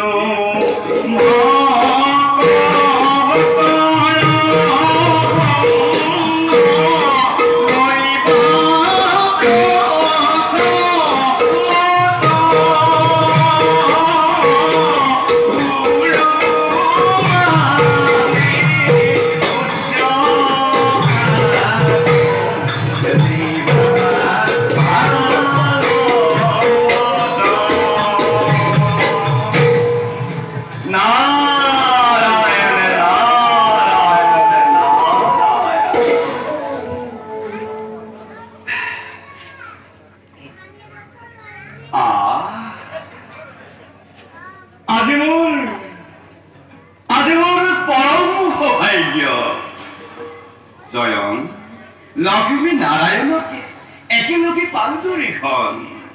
लक्ष्मी नारायण एकेलगे पालुदरीखन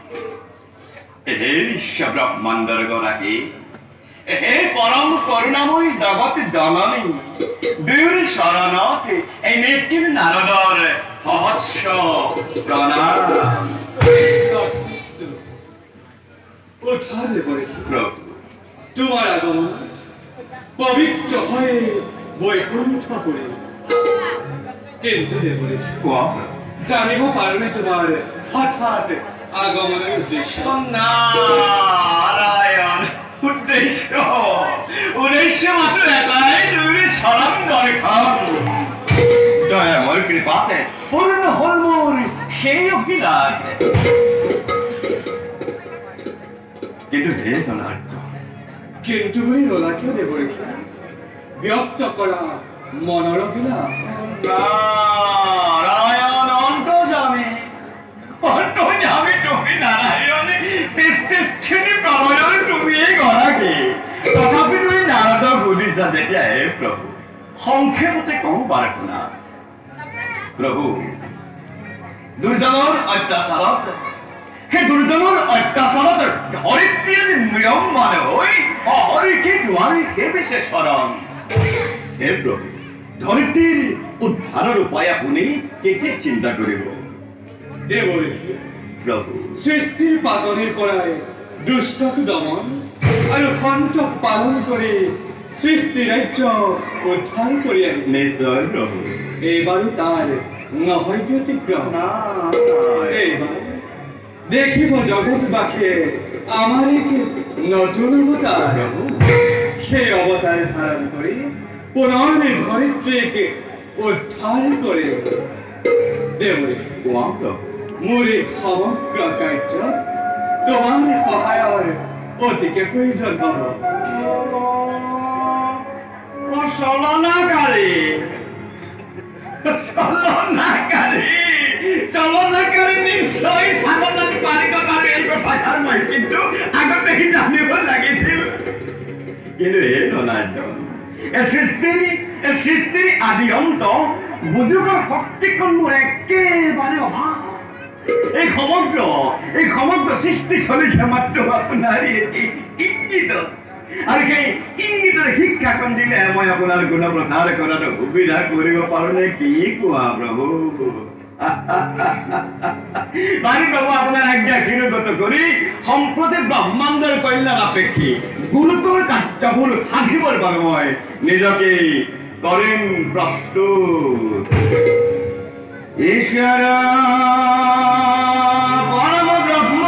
हे विश्व ब्रह्मांडर गराकी हे परम करुणामयी जगत जननी दुर शरणत एमेकिन नारदर सहस्र प्रणाम उठाले प्रभु तुम्हार आगमन पवित्र हये वैकुंठपुरे किंतु देवरे जानिब पारुने तुम्हार हठात आगमनेर उद्देश्य नारायण उद्देश्य मात्र एटाई दुरी शरण दर्शन दयामय कृपाते पूर्ण हल मोर সেই অভিলাষ কিন্তু হে জনার্দন কিন্তু বলি রলা কিয় দেবরে ব্যক্ত করা মনৰ অভিলাষ नारायण अंतर्जामी তুমি नारायण सृष्टि प्रलय तुमिए गराकी तथापि तुम नारदक सुधिसा जेतिया हे प्रभु संक्षेपते कौ बार शुना प्रभु दुर्जনৰ अत्याचारत সেই দুৰ্জনৰ অত্যাচাৰত ধৰিত্ৰীৰ ম্ৰিয়মান হৈ অহৰিকে দুৱাৰী হে বিশেষ শৰণ হে প্ৰভু ধৰিত্ৰীৰ উদ্ধাৰৰ উপায় আপুনি কেতিয়া চিন্তা কৰিব দেৱৰে প্ৰভু সৃষ্টিৰ পাতনিৰ পৰাই দুষ্টক দমন আৰু সন্তক পালন কৰি সৃষ্টি ৰাজ্য উদ্ধাৰ কৰি আহিছে নিশ্চয় প্ৰভু এইবাৰো তাৰ নহয় ব্যতিক্ৰম এইবাৰ দেখিব জগতবাসীয়ে আমাৰ এক নতুন অৱতাৰ সেই অৱতাৰ ধাৰণ কৰি পুনৰ ধৰিত্ৰীক উদ্ধাৰ কৰে দেৱৰে মোৰ এই সমগ্ৰ কাৰ্য তোমাৰ সহায়ৰ অতিকে প্ৰয়োজন হ'ব চলনাকাৰী নিশ্চয় সাধনাত পাৰিব পাৰে এই কথাৰ মই কিন্তু আগতে জানিব লাগিছিল কিন্তু এই জনাৰ্দন সৃষ্টিৰ আদি অন্ত বুজিবৰ শক্তিকণ মোৰ একেবাৰে অভাৱ এই সমগ্ৰ সৃষ্টি চলিছে মাত্ৰ আপোনাৰ ইংগিত আৰু সেই ইংগিতৰ শিক্ষাকণ দিলে মই আপোনাৰ গুণ প্ৰচাৰ কৰাৰ সুবিধা কৰিব পাৰোঁ নে কি কোৱা প্ৰভু বাণী প্ৰভু আপোনাৰ আজ্ঞা শিৰোগত কৰি সম্প্ৰতি ব্ৰহ্মাণ্ডৰ কল্যাণ আপেক্ষী গুৰুতৰ কাৰ্যবোৰ সাধিবৰ বাবে মই নিজকে কৰিম প্ৰস্তুত ঈশ্বৰ পৰম ব্ৰহ্ম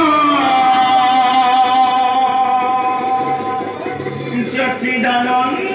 সচ্চিদানন্দ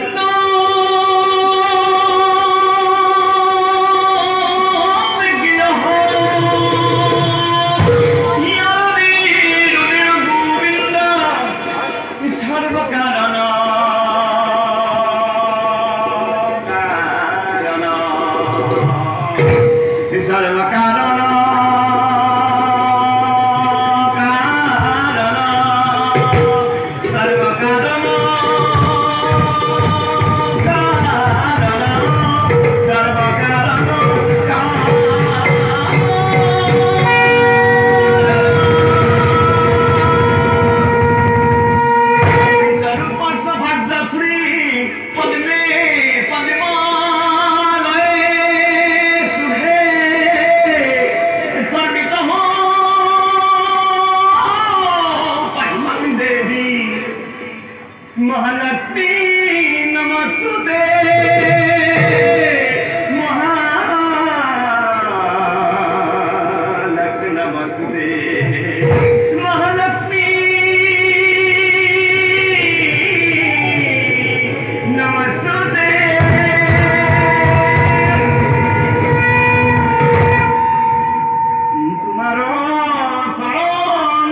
महालक्ष्मी नमस्तुते महालक्ष्मी नमस्तुते महालक्ष्मी नमस्तुते तुम्हारो शरण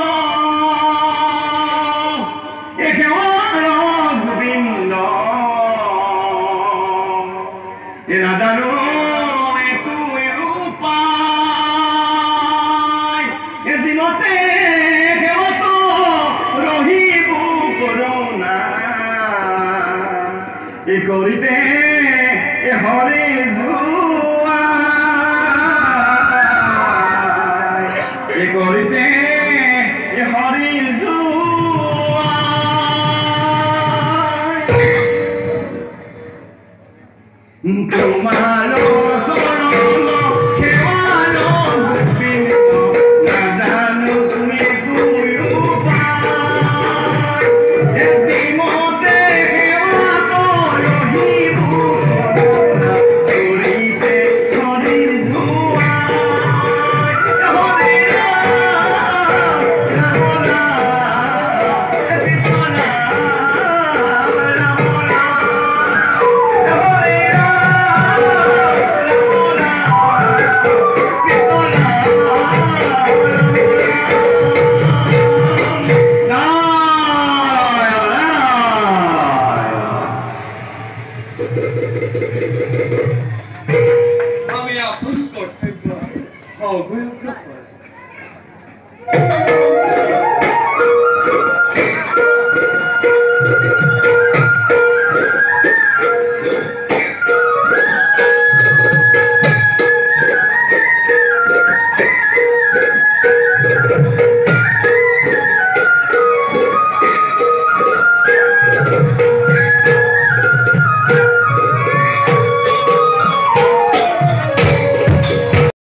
একেবারে গোবিন্দ নাজানো তুই উপায় এদিনতে কেৱত ৰহিব কৰোণা এই কৰিতে হৰি যোৱা এই কৰিতে হৰি যোৱা তোমালো শরণ কেৱল গোবিন্দ নাজানো তুমি তুই উপায় এদিনতে কেৱত ৰহিব কৰোণা কৰিতে হৰি যোৱা হৰি ৰাম আমি আপন কর্তব্য অবহেলা করি।